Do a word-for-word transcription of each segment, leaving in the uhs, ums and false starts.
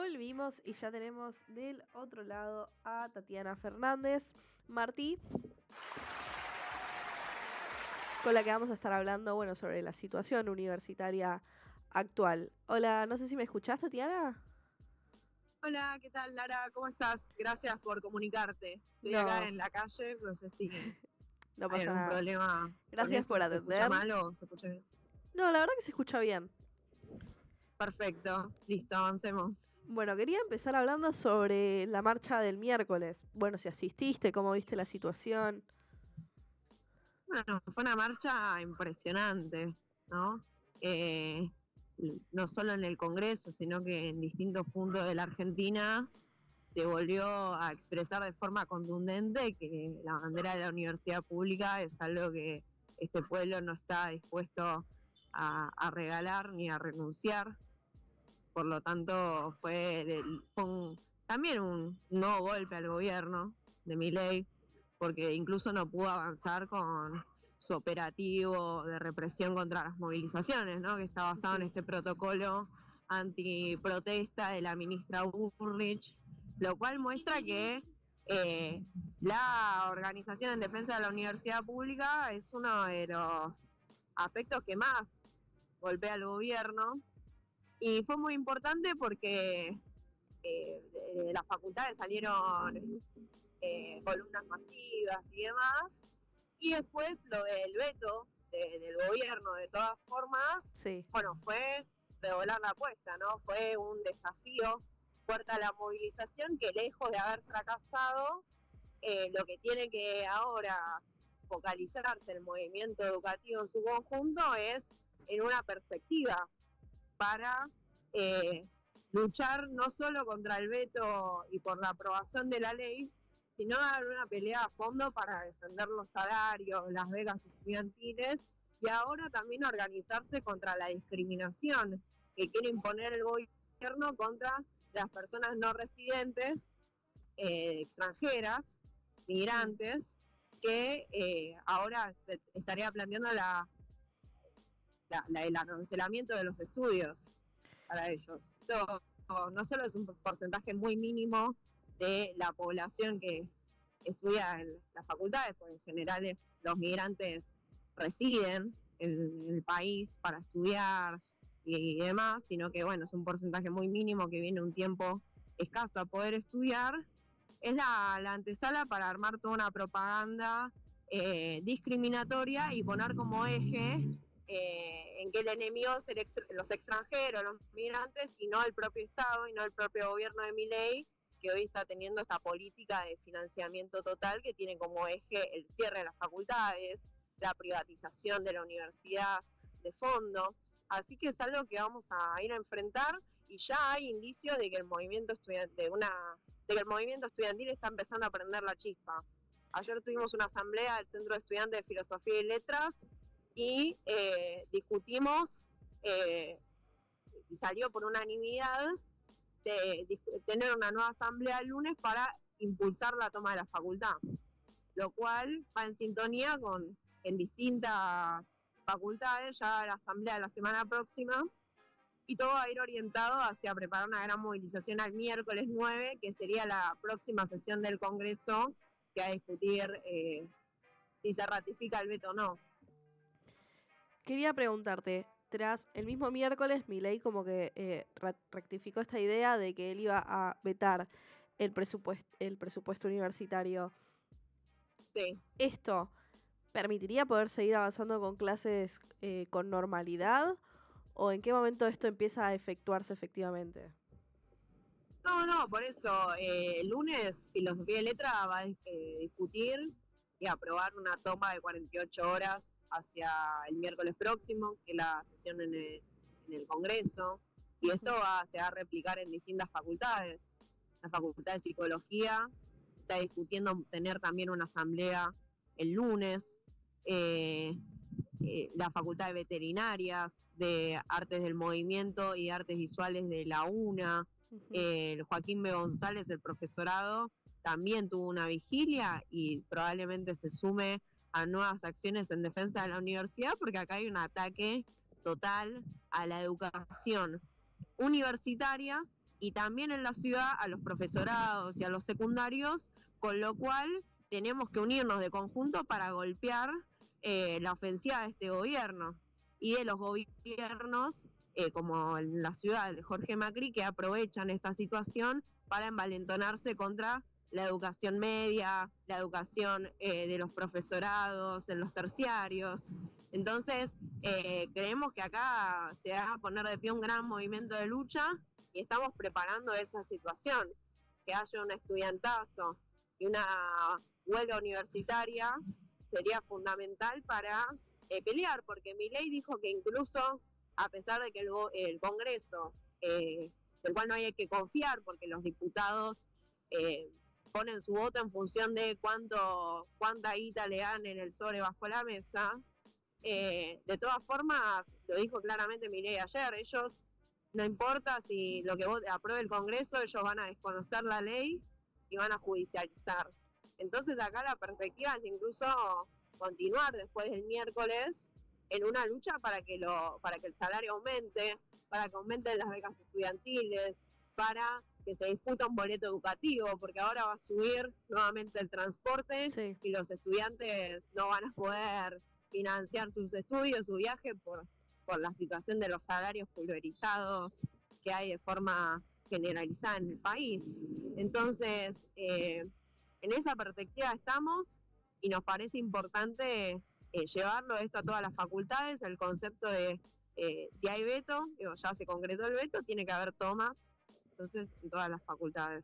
Volvimos y ya tenemos del otro lado a Tatiana Fernández, Martí, con la que vamos a estar hablando, bueno, sobre la situación universitaria actual. Hola, no sé si me escuchás, Tatiana. Hola, ¿qué tal, Lara? ¿Cómo estás? Gracias por comunicarte. Estoy No. acá en la calle, no sé si No hay pasa algún nada. problema. Gracias con por eso. ¿Se escucha atender. mal o se escucha bien? No, la verdad que se escucha bien. Perfecto, listo, avancemos. Bueno, quería empezar hablando sobre la marcha del miércoles. Bueno, si asististe, cómo viste la situación. Bueno, fue una marcha impresionante, ¿no? Eh, no solo en el Congreso, sino que en distintos puntos de la Argentina se volvió a expresar de forma contundente que la bandera de la universidad pública es algo que este pueblo no está dispuesto a, a regalar ni a renunciar. Por lo tanto, fue, de, fue un, también un nuevo golpe al gobierno de Milei, porque incluso no pudo avanzar con su operativo de represión contra las movilizaciones, ¿no? Que está basado en este protocolo antiprotesta de la ministra Bullrich, lo cual muestra que eh, la organización en defensa de la universidad pública es uno de los aspectos que más golpea al gobierno. Y fue muy importante porque eh, de las facultades salieron eh, columnas masivas y demás. Y después lo del veto de, del gobierno, de todas formas, Sí. bueno, fue redoblar la apuesta, ¿no? Fue un desafío fuerte a la movilización que, lejos de haber fracasado, eh, lo que tiene que ahora focalizarse el movimiento educativo en su conjunto es en una perspectiva para eh, luchar no solo contra el veto y por la aprobación de la ley, sino dar una pelea a fondo para defender los salarios, las becas estudiantiles y ahora también organizarse contra la discriminación que quiere imponer el gobierno contra las personas no residentes, eh, extranjeras, migrantes, que eh, ahora se estaría planteando la, la, la, el cancelamiento de los estudios para ellos. Esto no solo es un porcentaje muy mínimo de la población que estudia en las facultades, porque en general los migrantes residen en el país para estudiar y demás, sino que bueno, es un porcentaje muy mínimo que viene un tiempo escaso a poder estudiar. Es la, la antesala para armar toda una propaganda eh, discriminatoria y poner como eje eh, en que el enemigo es el extra, los extranjeros, los migrantes, y no el propio Estado y no el propio gobierno de Milei, que hoy está teniendo esta política de financiamiento total que tiene como eje el cierre de las facultades, la privatización de la universidad de fondo. Así que es algo que vamos a ir a enfrentar y ya hay indicios de que el movimiento estudiantil, de una, de que el movimiento estudiantil está empezando a prender la chispa. Ayer tuvimos una asamblea del Centro de Estudiantes de Filosofía y Letras y eh, discutimos eh, y salió por unanimidad de, de tener una nueva asamblea el lunes para impulsar la toma de la facultad, lo cual va en sintonía con en distintas facultades ya la asamblea de la semana próxima, y todo va a ir orientado hacia preparar una gran movilización al miércoles nueve, que sería la próxima sesión del Congreso, que va a discutir eh, si se ratifica el veto o no. Quería preguntarte, tras el mismo miércoles, Milei como que eh, rectificó esta idea de que él iba a vetar el presupuesto, el presupuesto universitario. Sí. ¿Esto permitiría poder seguir avanzando con clases eh, con normalidad? ¿O en qué momento esto empieza a efectuarse efectivamente? No, no, por eso eh, el lunes Filosofía y Letra va a eh, discutir y aprobar una toma de cuarenta y ocho horas hacia el miércoles próximo, que es la sesión en el, en el Congreso, y esto va, se va a replicar en distintas facultades. La Facultad de Psicología está discutiendo tener también una asamblea el lunes, eh, eh, la Facultad de Veterinarias, de Artes del Movimiento y de Artes Visuales de la UNA, uh-huh. eh, Joaquín B. González, el profesorado, también tuvo una vigilia y probablemente se sume a nuevas acciones en defensa de la universidad, porque acá hay un ataque total a la educación universitaria y también en la ciudad a los profesorados y a los secundarios, con lo cual tenemos que unirnos de conjunto para golpear eh, la ofensiva de este gobierno y de los gobiernos eh, como en la ciudad de Jorge Macri, que aprovechan esta situación para envalentonarse contra la educación media, la educación eh, de los profesorados, en los terciarios. Entonces, eh, creemos que acá se va a poner de pie un gran movimiento de lucha y estamos preparando esa situación, que haya un estudiantazo y una huelga universitaria sería fundamental para eh, pelear, porque Milei dijo que incluso, a pesar de que el, el Congreso, eh, del cual no hay que confiar, porque los diputados eh, ponen su voto en función de cuánto cuánta guita le dan en el sobre bajo la mesa, eh, de todas formas, lo dijo claramente Milei ayer, ellos, no importa si lo que apruebe el Congreso, ellos van a desconocer la ley y van a judicializar. Entonces acá la perspectiva es incluso continuar después del miércoles en una lucha para que lo para que el salario aumente, para que aumenten las becas estudiantiles, para que se discuta un boleto educativo, porque ahora va a subir nuevamente el transporte sí. y los estudiantes no van a poder financiar sus estudios, su viaje, por, por la situación de los salarios pulverizados que hay de forma generalizada en el país. Entonces, eh, en esa perspectiva estamos y nos parece importante eh, llevarlo esto a todas las facultades, el concepto de eh, si hay veto, digo, ya se concretó el veto, tiene que haber tomas, entonces en todas las facultades.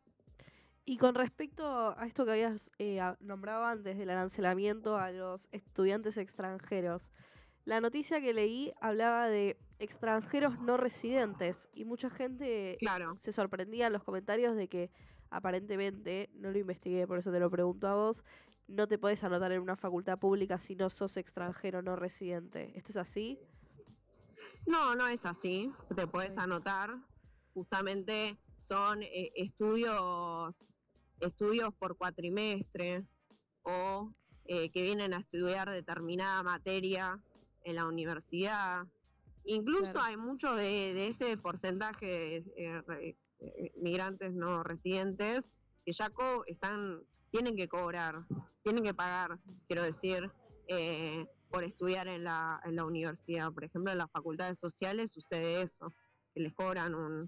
Y con respecto a esto que habías eh, nombrado antes del arancelamiento a los estudiantes extranjeros, la noticia que leí hablaba de extranjeros no residentes y mucha gente claro. se sorprendía en los comentarios de que aparentemente, no lo investigué, por eso te lo pregunto a vos, no te podés anotar en una facultad pública si no sos extranjero no residente. ¿Esto es así? No, no es así. Te podés okay. anotar. Justamente son eh, estudios estudios por cuatrimestre o eh, que vienen a estudiar determinada materia en la universidad. Incluso claro. hay mucho de, de este porcentaje de eh, eh, migrantes no residentes que ya co están tienen que cobrar, tienen que pagar, quiero decir, eh, por estudiar en la, en la universidad. Por ejemplo, en las facultades sociales sucede eso, que les cobran un,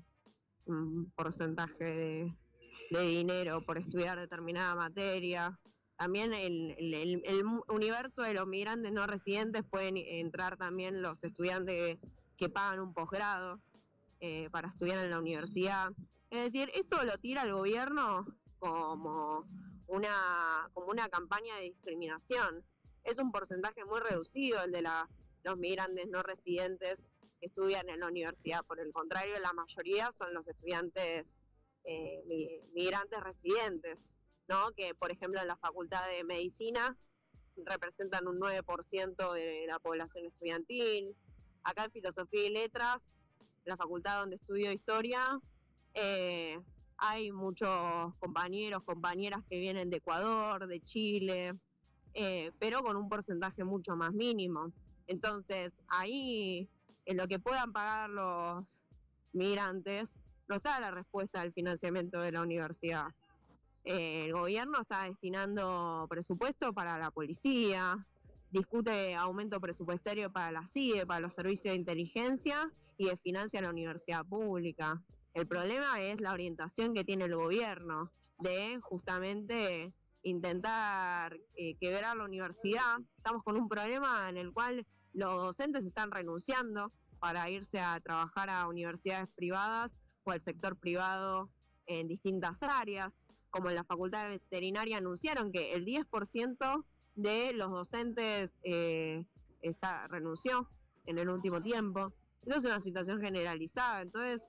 un porcentaje de, de dinero por estudiar determinada materia. También el, el, el, el universo de los migrantes no residentes pueden entrar también los estudiantes que pagan un posgrado eh, para estudiar en la universidad. Es decir, esto lo tira el gobierno como una, como una campaña de discriminación. Es un porcentaje muy reducido el de la, los migrantes no residentes que estudian en la universidad. Por el contrario, la mayoría son los estudiantes eh, migrantes residentes, ¿no? Que, por ejemplo, en la Facultad de Medicina representan un nueve por ciento de la población estudiantil. Acá en Filosofía y Letras, la facultad donde estudio Historia, eh, hay muchos compañeros, compañeras que vienen de Ecuador, de Chile, eh, pero con un porcentaje mucho más mínimo. Entonces, ahí, en lo que puedan pagar los migrantes, no está la respuesta al financiamiento de la universidad. Eh, el gobierno está destinando presupuesto para la policía, discute aumento presupuestario para la C I E, para los servicios de inteligencia y desfinancia la universidad pública. El problema es la orientación que tiene el gobierno de justamente intentar eh, quebrar la universidad. Estamos con un problema en el cual los docentes están renunciando para irse a trabajar a universidades privadas o al sector privado en distintas áreas, como en la Facultad de Veterinaria anunciaron que el diez por ciento de los docentes eh, está, renunció en el último tiempo. Eso es una situación generalizada. Entonces,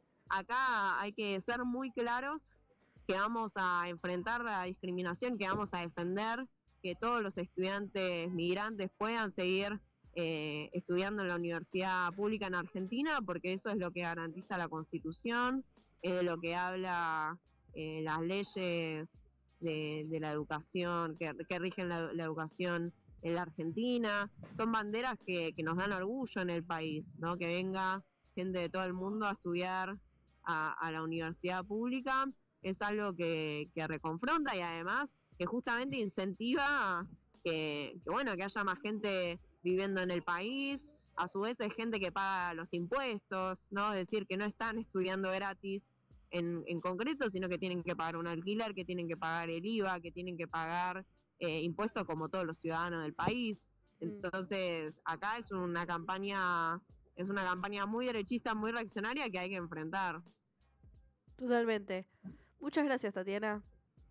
acá hay que ser muy claros que vamos a enfrentar la discriminación, que vamos a defender que todos los estudiantes migrantes puedan seguir eh, estudiando en la universidad pública en Argentina, porque eso es lo que garantiza la Constitución, es de lo que habla eh, las leyes de, de la educación, que, que rigen la, la educación en la Argentina. Son banderas que, que nos dan orgullo en el país, ¿no? Que venga gente de todo el mundo a estudiar a, a la universidad pública, es algo que, que reconfronta y además que justamente incentiva que, que, bueno, que haya más gente viviendo en el país. A su vez es gente que paga los impuestos, ¿no? Es decir, que no están estudiando gratis en, en concreto, sino que tienen que pagar un alquiler, que tienen que pagar el I V A, que tienen que pagar eh, impuestos como todos los ciudadanos del país. Entonces, acá es una campaña, es una campaña muy derechista, muy reaccionaria que hay que enfrentar. Totalmente. Muchas gracias, Tatiana.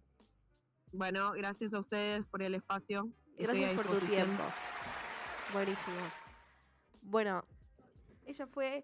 Bueno, gracias a ustedes por el espacio. Gracias por tu tiempo. Buenísimo. Bueno, ella fue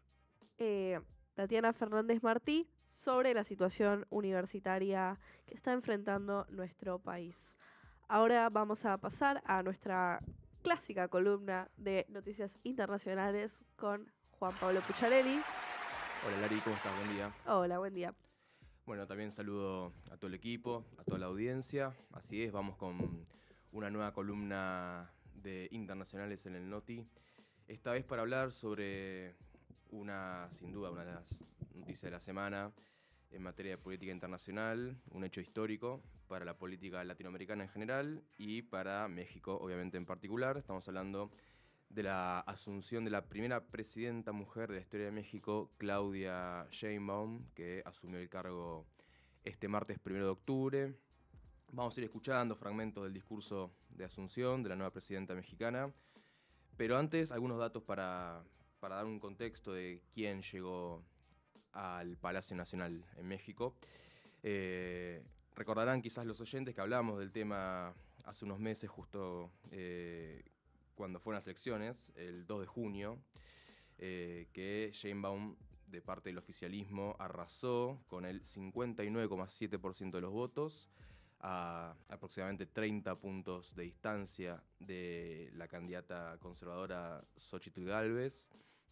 eh, Tatiana Fernández Martí sobre la situación universitaria que está enfrentando nuestro país. Ahora vamos a pasar a nuestra clásica columna de noticias internacionales con Juan Pablo Pucciarelli. Hola Lari, ¿cómo estás? Buen día. Hola, buen día. Bueno, también saludo a todo el equipo, a toda la audiencia. Así es, vamos con una nueva columna de internacionales en el Noti. Esta vez para hablar sobre una, sin duda, una de las noticias de la semana en materia de política internacional, un hecho histórico para la política latinoamericana en general y para México, obviamente, en particular. Estamos hablando de la asunción de la primera presidenta mujer de la historia de México, Claudia Sheinbaum, que asumió el cargo este martes primero de octubre. Vamos a ir escuchando fragmentos del discurso de asunción de la nueva presidenta mexicana, pero antes algunos datos para, para dar un contexto de quién llegó al Palacio Nacional en México. Eh, recordarán quizás los oyentes que hablamos del tema hace unos meses, justo eh, cuando fueron las elecciones, el dos de junio, eh, que Sheinbaum, de parte del oficialismo, arrasó con el cincuenta y nueve coma siete por ciento de los votos, a aproximadamente treinta puntos de distancia de la candidata conservadora Xóchitl Gálvez,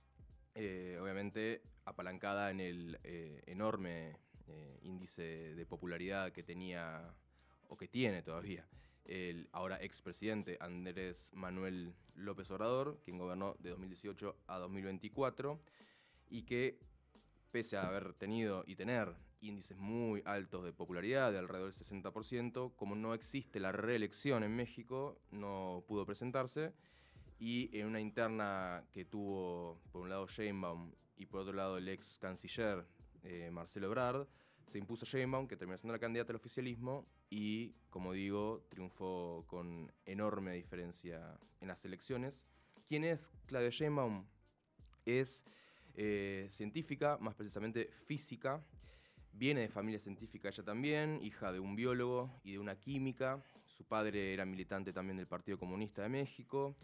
eh, obviamente apalancada en el eh, enorme eh, índice de popularidad que tenía, o que tiene todavía, el ahora expresidente Andrés Manuel López Obrador, quien gobernó de dos mil dieciocho a dos mil veinticuatro, y que, pese a haber tenido y tener índices muy altos de popularidad, de alrededor del sesenta por ciento, como no existe la reelección en México, no pudo presentarse, y en una interna que tuvo, por un lado, Sheinbaum, y por otro lado, el ex canciller eh, Marcelo Ebrard, se impuso Sheinbaum, que terminó siendo la candidata al oficialismo, y, como digo, triunfó con enorme diferencia en las elecciones. ¿Quién es Claudia Sheinbaum? Es eh, científica, más precisamente física. Viene de familia científica ella también, hija de un biólogo y de una química. Su padre era militante también del Partido Comunista de México.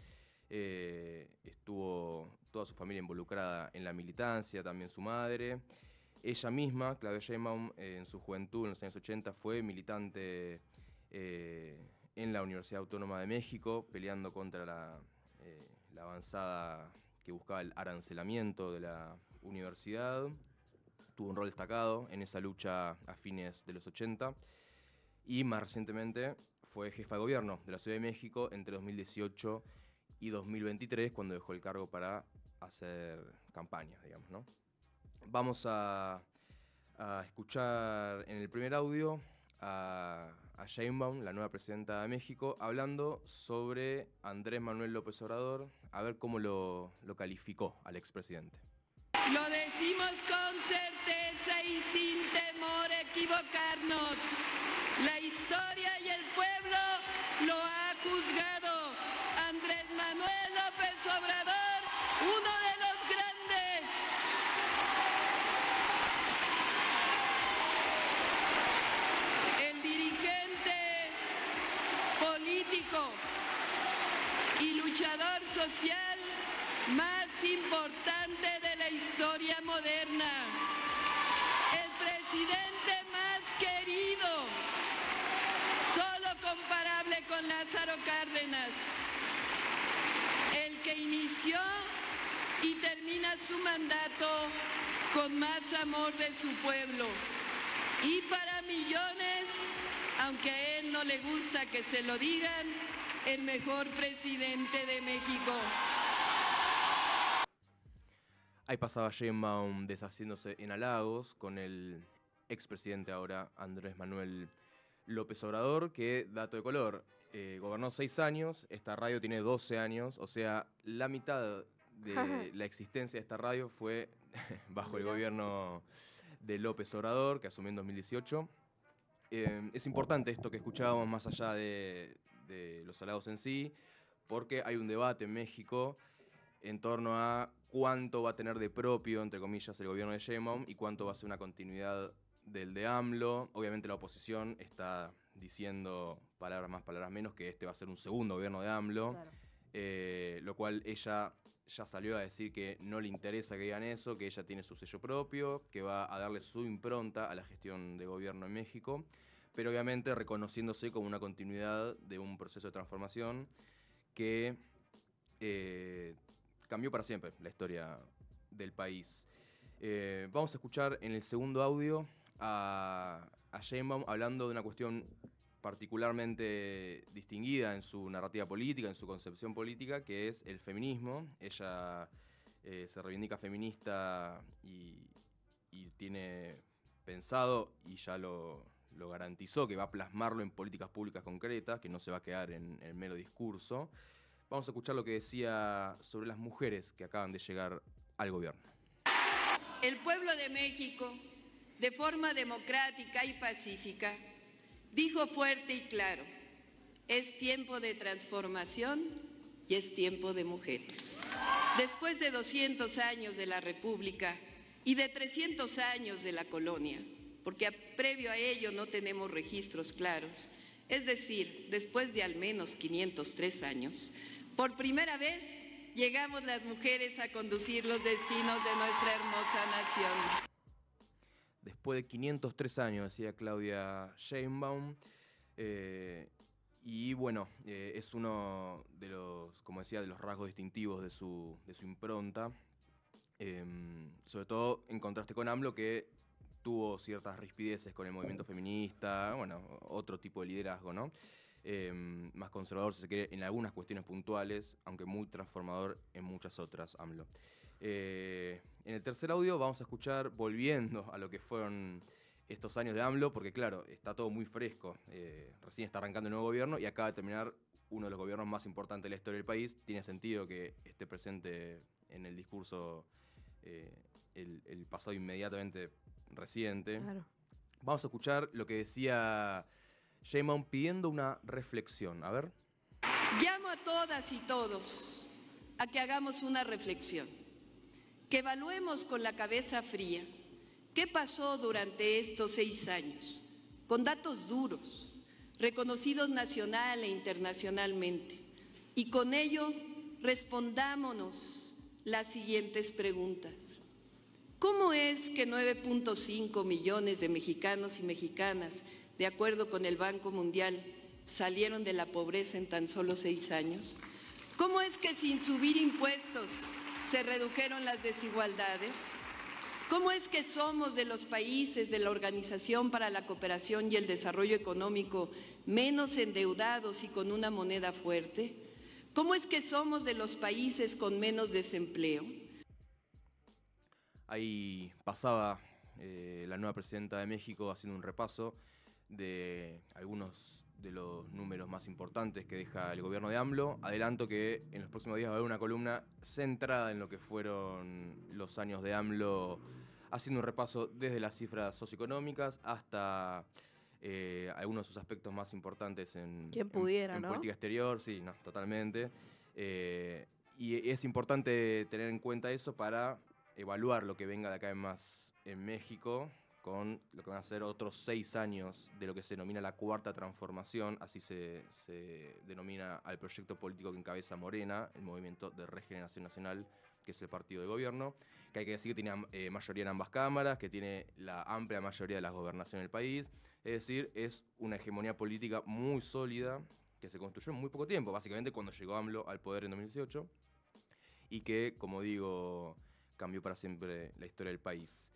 Eh, estuvo toda su familia involucrada en la militancia, también su madre. Ella misma, Claudia Sheinbaum, eh, en su juventud, en los años ochenta, fue militante eh, en la Universidad Autónoma de México, peleando contra la, eh, la avanzada que buscaba el arancelamiento de la universidad. Tuvo un rol destacado en esa lucha a fines de los ochenta y más recientemente fue jefa de gobierno de la Ciudad de México entre dos mil dieciocho y dos mil veintitrés, cuando dejó el cargo para hacer campañas, digamos, ¿no? Vamos a, a escuchar en el primer audio a, a Sheinbaum, la nueva presidenta de México, hablando sobre Andrés Manuel López Obrador, a ver cómo lo, lo calificó al expresidente. Lo decimos con certeza y sin temor a equivocarnos. La historia y el pueblo lo ha juzgado. Andrés Manuel López Obrador, uno de los grandes. El dirigente político y luchador social más importante de la historia moderna, el presidente más querido, solo comparable con Lázaro Cárdenas, el que inició y termina su mandato con más amor de su pueblo. Y para millones, aunque a él no le gusta que se lo digan, el mejor presidente de México. Ahí pasaba Sheinbaum deshaciéndose en halagos con el expresidente ahora Andrés Manuel López Obrador, que, dato de color, eh, gobernó seis años, esta radio tiene doce años, o sea, la mitad de la existencia de esta radio fue bajo el Mirá. gobierno de López Obrador, que asumió en dos mil dieciocho. Eh, es importante esto que escuchábamos más allá de, de los halagos en sí, porque hay un debate en México en torno a cuánto va a tener de propio, entre comillas, el gobierno de Sheinbaum y cuánto va a ser una continuidad del de AMLO. Obviamente la oposición está diciendo, palabras más, palabras menos, que este va a ser un segundo gobierno de AMLO, Claro. eh, lo cual ella ya salió a decir que no le interesa que digan eso, que ella tiene su sello propio, que va a darle su impronta a la gestión de gobierno en México, pero obviamente reconociéndose como una continuidad de un proceso de transformación que eh, cambió para siempre la historia del país. Eh, vamos a escuchar en el segundo audio a, a Sheinbaum hablando de una cuestión particularmente distinguida en su narrativa política, en su concepción política, que es el feminismo. Ella eh, se reivindica feminista y, y tiene pensado, y ya lo, lo garantizó, que va a plasmarlo en políticas públicas concretas, que no se va a quedar en el mero discurso. Vamos a escuchar lo que decía sobre las mujeres que acaban de llegar al gobierno. El pueblo de México, de forma democrática y pacífica, dijo fuerte y claro: es tiempo de transformación y es tiempo de mujeres. Después de doscientos años de la República y de trescientos años de la colonia, porque a, previo a ello no tenemos registros claros, es decir, después de al menos quinientos tres años, por primera vez llegamos las mujeres a conducir los destinos de nuestra hermosa nación. Después de quinientos tres años, decía Claudia Sheinbaum, eh, y bueno, eh, es uno de los, como decía, de los rasgos distintivos de su, de su impronta, eh, sobre todo en contraste con AMLO, que tuvo ciertas rispideces con el movimiento feminista, bueno, otro tipo de liderazgo, ¿no? Eh, más conservador, si se quiere, en algunas cuestiones puntuales, aunque muy transformador en muchas otras, AMLO. Eh, en el tercer audio vamos a escuchar, volviendo a lo que fueron estos años de AMLO, porque claro, está todo muy fresco, eh, recién está arrancando el nuevo gobierno y acaba de terminar uno de los gobiernos más importantes de la historia del país. Tiene sentido que esté presente en el discurso eh, el, el pasado inmediatamente reciente. Claro. Vamos a escuchar lo que decía Sheinbaum pidiendo una reflexión. A ver. Llamo a todas y todos a que hagamos una reflexión, que evaluemos con la cabeza fría qué pasó durante estos seis años, con datos duros, reconocidos nacional e internacionalmente, y con ello respondámonos las siguientes preguntas. ¿Cómo es que nueve punto cinco millones de mexicanos y mexicanas, de acuerdo con el Banco Mundial, salieron de la pobreza en tan solo seis años? ¿Cómo es que sin subir impuestos se redujeron las desigualdades? ¿Cómo es que somos de los países de la Organización para la Cooperación y el Desarrollo Económico menos endeudados y con una moneda fuerte? ¿Cómo es que somos de los países con menos desempleo? Ahí pasaba eh, la nueva presidenta de México haciendo un repaso de algunos de los números más importantes que deja el gobierno de AMLO. Adelanto que en los próximos días va a haber una columna centrada en lo que fueron los años de AMLO, haciendo un repaso desde las cifras socioeconómicas hasta eh, algunos de sus aspectos más importantes en, Quien pudiera, en, en ¿no? política exterior. Sí, no, totalmente. Eh, y es importante tener en cuenta eso para evaluar lo que venga de acá en más en México, con lo que van a ser otros seis años de lo que se denomina la Cuarta Transformación, así se, se denomina al proyecto político que encabeza Morena, el Movimiento de Regeneración Nacional, que es el partido de gobierno, que hay que decir que tiene eh, mayoría en ambas cámaras, que tiene la amplia mayoría de las gobernaciones del país, es decir, es una hegemonía política muy sólida, que se construyó en muy poco tiempo, básicamente cuando llegó AMLO al poder en dos mil dieciocho, y que, como digo, cambió para siempre la historia del país.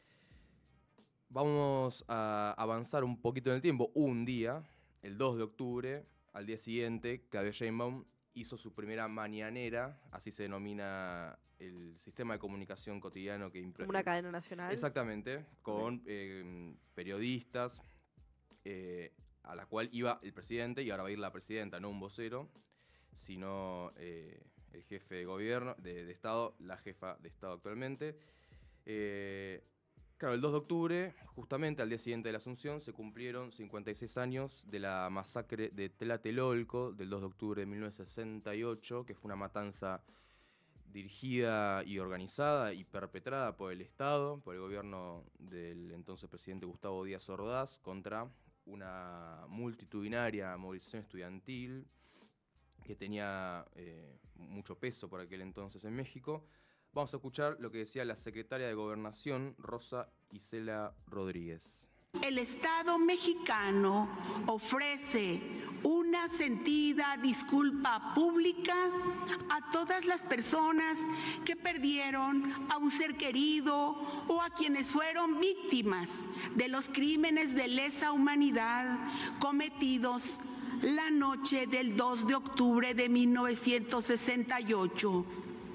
Vamos a avanzar un poquito en el tiempo. Un día, el dos de octubre, al día siguiente, Claudia Sheinbaum hizo su primera mañanera, así se denomina el sistema de comunicación cotidiano que Como una cadena nacional. Exactamente, con eh, periodistas, eh, a la cual iba el presidente, y ahora va a ir la presidenta, no un vocero, sino eh, el jefe de gobierno, de, de Estado, la jefa de Estado actualmente. Eh, claro, el dos de octubre, justamente al día siguiente de la Asunción, se cumplieron cincuenta y seis años de la masacre de Tlatelolco, del dos de octubre de mil novecientos sesenta y ocho, que fue una matanza dirigida y organizada y perpetrada por el Estado, por el gobierno del entonces presidente Gustavo Díaz Ordaz, contra una multitudinaria movilización estudiantil que tenía eh, mucho peso por aquel entonces en México. Vamos a escuchar lo que decía la secretaria de Gobernación, Rosa Isela Rodríguez. El Estado mexicano ofrece una sentida disculpa pública a todas las personas que perdieron a un ser querido o a quienes fueron víctimas de los crímenes de lesa humanidad cometidos la noche del dos de octubre de mil novecientos sesenta y ocho.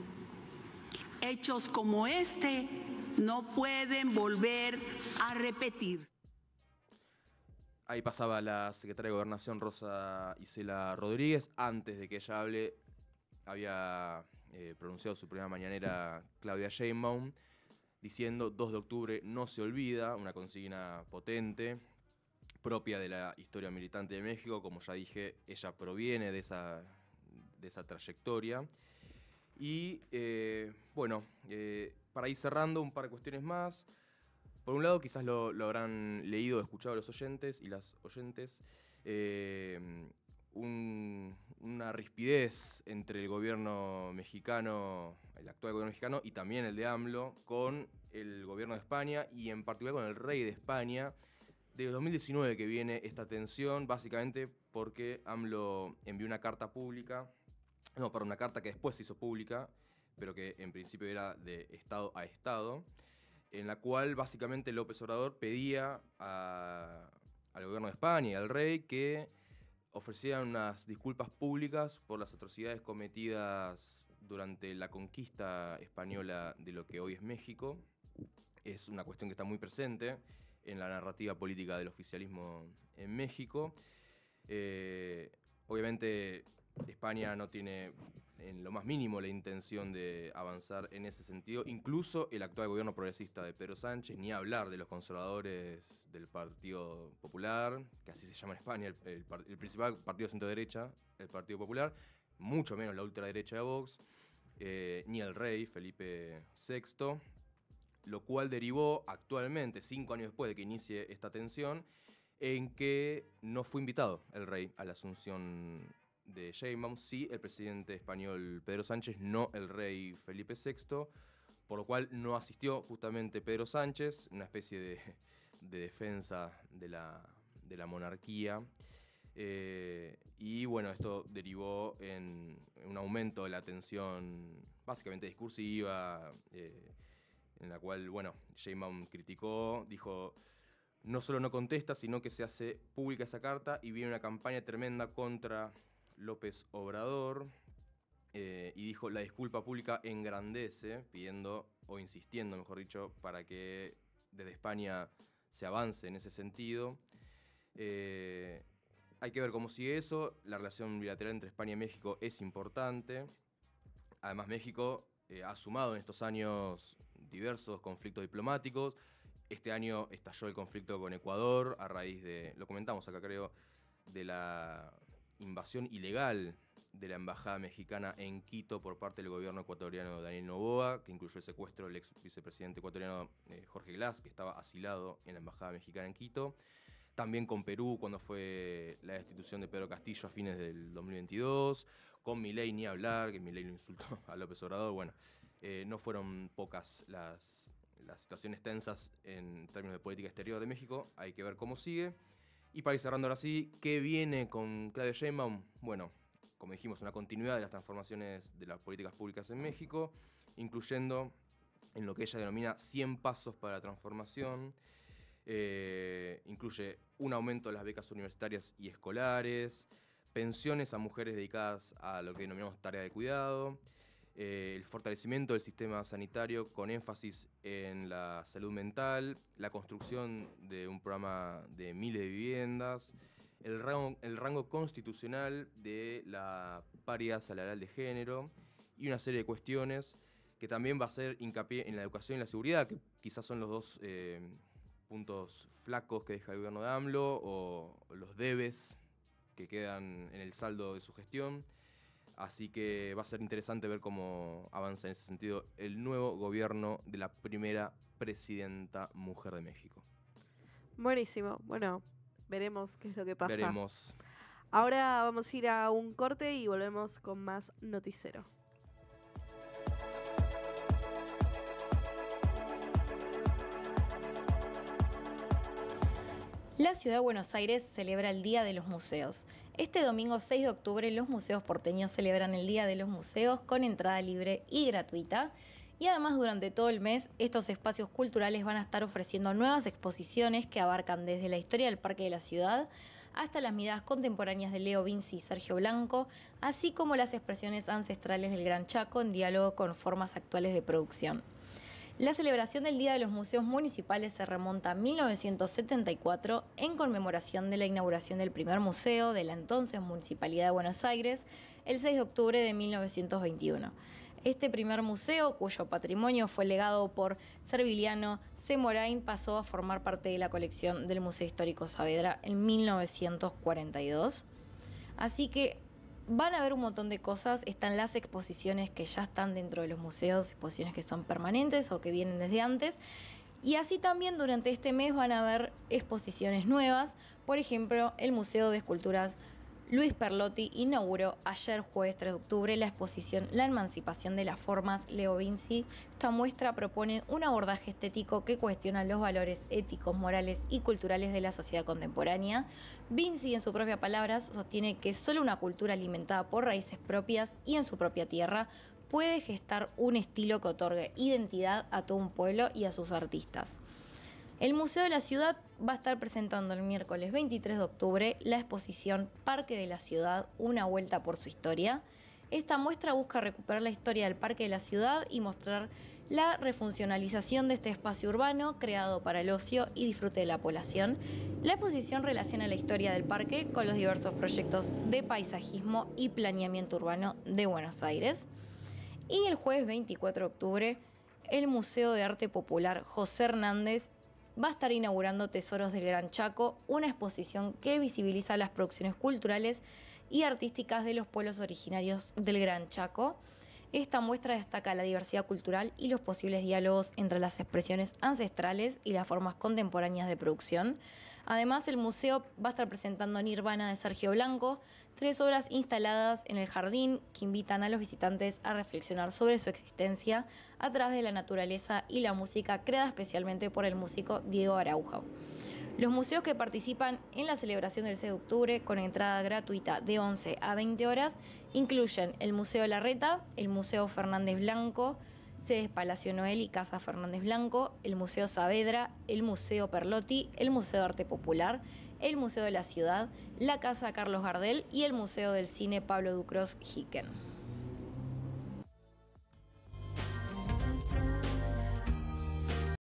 Hechos como este no pueden volver a repetirse. Ahí pasaba la secretaria de Gobernación, Rosa Isela Rodríguez. Antes de que ella hable, había eh, pronunciado su primera mañanera Claudia Sheinbaum, diciendo dos de octubre no se olvida, una consigna potente, propia de la historia militante de México. Como ya dije, ella proviene de esa, de esa trayectoria. Y eh, bueno, eh, para ir cerrando, un par de cuestiones más. Por un lado, quizás lo, lo habrán leído o escuchado los oyentes y las oyentes, eh, un, una rispidez entre el gobierno mexicano, el actual gobierno mexicano, y también el de AMLO, con el gobierno de España, y en particular con el rey de España. Desde dos mil diecinueve que viene esta tensión, básicamente porque AMLO envió una carta pública, no, para una carta que después se hizo pública, pero que en principio era de Estado a Estado, en la cual básicamente López Obrador pedía a, al gobierno de España y al rey que ofrecieran unas disculpas públicas por las atrocidades cometidas durante la conquista española de lo que hoy es México. Es una cuestión que está muy presente en la narrativa política del oficialismo en México. Eh, obviamente España no tiene en lo más mínimo la intención de avanzar en ese sentido. Incluso el actual gobierno progresista de Pedro Sánchez, ni hablar de los conservadores del Partido Popular, que así se llama en España, el, el, el principal partido centro-derecha, el Partido Popular, mucho menos la ultraderecha de Vox, eh, ni el rey Felipe sexto, lo cual derivó actualmente, cinco años después de que inicie esta tensión, en que no fue invitado el rey a la asunción de Sheinbaum, sí el presidente español Pedro Sánchez, no el rey Felipe sexto, por lo cual no asistió justamente Pedro Sánchez, una especie de, de defensa de la, de la monarquía. Eh, y bueno, esto derivó en un aumento de la tensión básicamente discursiva, eh, en la cual, bueno, Sheinbaum criticó, dijo: no solo no contesta, sino que se hace pública esa carta y viene una campaña tremenda contra López Obrador, eh, y dijo: la disculpa pública engrandece, pidiendo, o insistiendo, mejor dicho, para que desde España se avance en ese sentido. Eh, hay que ver cómo sigue eso. La relación bilateral entre España y México es importante. Además, México eh, ha sumado en estos años diversos conflictos diplomáticos. Este año estalló el conflicto con Ecuador a raíz de, lo comentamos acá creo, de la invasión ilegal de la embajada mexicana en Quito por parte del gobierno ecuatoriano de Daniel Noboa, que incluyó el secuestro del ex vicepresidente ecuatoriano eh, Jorge Glass, que estaba asilado en la embajada mexicana en Quito. También con Perú, cuando fue la destitución de Pedro Castillo a fines del dos mil veintidós. Con Milei ni hablar, que Milei lo insultó a López Obrador. Bueno, eh, no fueron pocas las, las situaciones tensas en términos de política exterior de México. Hay que ver cómo sigue. Y para ir cerrando ahora sí, ¿qué viene con Claudia Sheinbaum? Bueno, como dijimos, una continuidad de las transformaciones de las políticas públicas en México, incluyendo en lo que ella denomina cien pasos para la transformación. Eh, incluye un aumento de las becas universitarias y escolares, pensiones a mujeres dedicadas a lo que denominamos tarea de cuidado, eh, el fortalecimiento del sistema sanitario con énfasis en la salud mental, la construcción de un programa de miles de viviendas, el rango, el rango constitucional de la paridad salarial de género y una serie de cuestiones que también va a hacer hincapié en la educación y la seguridad, que quizás son los dos eh, puntos flacos que deja el gobierno de AMLO, o los debes que quedan en el saldo de su gestión. Así que va a ser interesante ver cómo avanza en ese sentido el nuevo gobierno de la primera presidenta mujer de México. Buenísimo. Bueno, veremos qué es lo que pasa. Veremos. Ahora vamos a ir a un corte y volvemos con más Noticero. La Ciudad de Buenos Aires celebra el Día de los Museos. Este domingo seis de octubre los museos porteños celebran el Día de los Museos con entrada libre y gratuita. Y además durante todo el mes estos espacios culturales van a estar ofreciendo nuevas exposiciones que abarcan desde la historia del Parque de la Ciudad hasta las miradas contemporáneas de Leo Vinci y Sergio Blanco, así como las expresiones ancestrales del Gran Chaco en diálogo con formas actuales de producción. La celebración del Día de los Museos Municipales se remonta a mil novecientos setenta y cuatro en conmemoración de la inauguración del primer museo de la entonces Municipalidad de Buenos Aires el seis de octubre de mil novecientos veintiuno. Este primer museo, cuyo patrimonio fue legado por Serviliano C. Morain, pasó a formar parte de la colección del Museo Histórico Saavedra en mil novecientos cuarenta y dos. Así que van a ver un montón de cosas, están las exposiciones que ya están dentro de los museos, exposiciones que son permanentes o que vienen desde antes, y así también durante este mes van a haber exposiciones nuevas. Por ejemplo, el Museo de Esculturas Luis Perlotti inauguró ayer jueves tres de octubre la exposición La Emancipación de las Formas, Leo Vinci. Esta muestra propone un abordaje estético que cuestiona los valores éticos, morales y culturales de la sociedad contemporánea. Vinci, en sus propias palabras, sostiene que solo una cultura alimentada por raíces propias y en su propia tierra puede gestar un estilo que otorgue identidad a todo un pueblo y a sus artistas. El Museo de la Ciudad va a estar presentando el miércoles veintitrés de octubre la exposición Parque de la Ciudad, una vuelta por su historia. Esta muestra busca recuperar la historia del Parque de la Ciudad y mostrar la refuncionalización de este espacio urbano creado para el ocio y disfrute de la población. La exposición relaciona la historia del parque con los diversos proyectos de paisajismo y planeamiento urbano de Buenos Aires. Y el jueves veinticuatro de octubre, el Museo de Arte Popular José Hernández va a estar inaugurando Tesoros del Gran Chaco, una exposición que visibiliza las producciones culturales y artísticas de los pueblos originarios del Gran Chaco. Esta muestra destaca la diversidad cultural y los posibles diálogos entre las expresiones ancestrales y las formas contemporáneas de producción. Además, el museo va a estar presentando Nirvana de Sergio Blanco, tres obras instaladas en el jardín que invitan a los visitantes a reflexionar sobre su existencia a través de la naturaleza y la música creada especialmente por el músico Diego Araujo. Los museos que participan en la celebración del seis de octubre con entrada gratuita de once a veinte horas incluyen el Museo Larreta, el Museo Fernández Blanco, sedes Palacio Noel y Casa Fernández Blanco, el Museo Saavedra, el Museo Perlotti, el Museo de Arte Popular, el Museo de la Ciudad, la Casa Carlos Gardel y el Museo del Cine Pablo Ducros Hicken.